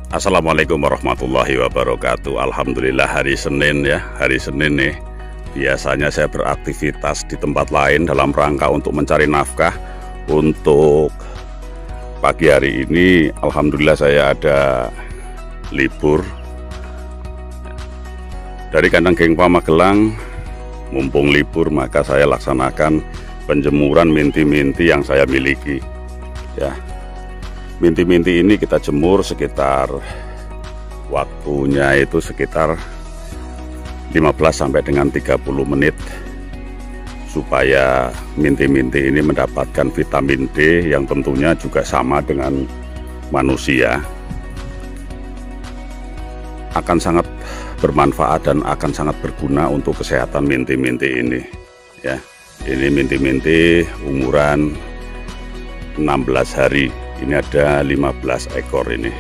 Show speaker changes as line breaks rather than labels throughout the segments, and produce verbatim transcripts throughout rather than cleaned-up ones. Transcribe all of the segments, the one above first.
Assalamualaikum warahmatullahi wabarakatuh. Alhamdulillah hari Senin ya, hari Senin nih. Biasanya saya beraktivitas di tempat lain dalam rangka untuk mencari nafkah. Untuk pagi hari ini alhamdulillah saya ada libur dari kandang Gengpa Magelang. Mumpung libur maka saya laksanakan penjemuran minti-minti yang saya miliki ya. Minti-minti ini kita jemur sekitar waktunya itu sekitar lima belas sampai dengan tiga puluh menit supaya minti-minti ini mendapatkan vitamin D yang tentunya juga sama dengan manusia, akan sangat bermanfaat dan akan sangat berguna untuk kesehatan minti-minti ini ya. Ini minti-minti umuran enam belas hari. Ini ada lima belas ekor ini.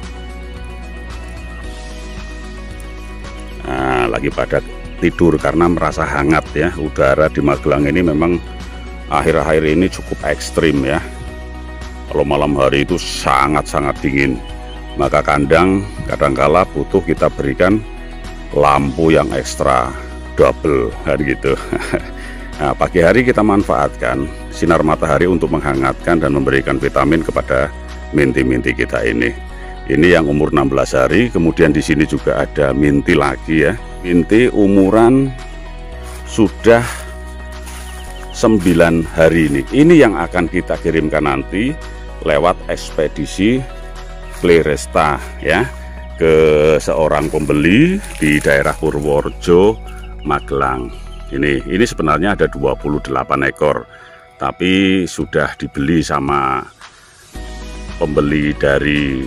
Nah, lagi pada tidur karena merasa hangat ya. Udara di Magelang ini memang akhir-akhir ini cukup ekstrim ya. Kalau malam hari itu sangat-sangat dingin, maka kandang kadangkala butuh kita berikan lampu yang ekstra double kan gitu. Nah, pagi hari kita manfaatkan sinar matahari untuk menghangatkan dan memberikan vitamin kepada minti-minti kita ini. Ini yang umur enam belas hari, kemudian di sini juga ada minti lagi ya. Minti umuran sudah sembilan hari ini. Ini yang akan kita kirimkan nanti lewat ekspedisi Clearesta ya, ke seorang pembeli di daerah Purworejo, Magelang. Ini ini sebenarnya ada dua puluh delapan ekor, tapi sudah dibeli sama pembeli dari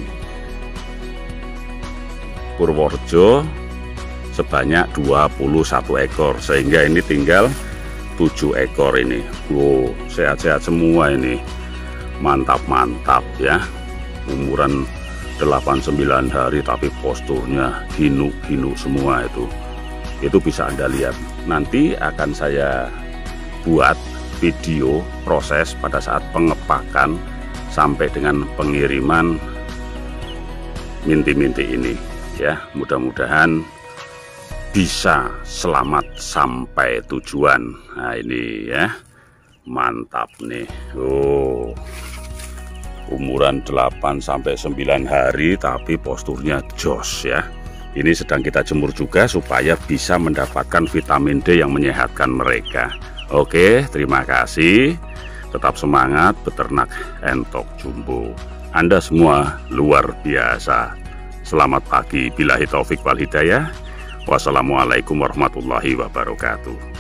Purworejo sebanyak dua puluh satu ekor, sehingga ini tinggal tujuh ekor ini. Wow, sehat-sehat semua ini. Mantap-mantap ya. Umuran delapan sembilan hari tapi posturnya ginu-ginu semua itu. Itu bisa Anda lihat. Nanti akan saya buat video proses pada saat pengepakan sampai dengan pengiriman minti-minti ini ya. Mudah-mudahan bisa selamat sampai tujuan. Nah ini ya, mantap nih. Oh, umuran delapan sampai sembilan hari tapi posturnya jos ya. Ini sedang kita jemur juga supaya bisa mendapatkan vitamin D yang menyehatkan mereka. Oke, terima kasih. Tetap semangat beternak entok jumbo. Anda semua luar biasa. Selamat pagi. Billahi taufik wal hidayah. Wassalamualaikum warahmatullahi wabarakatuh.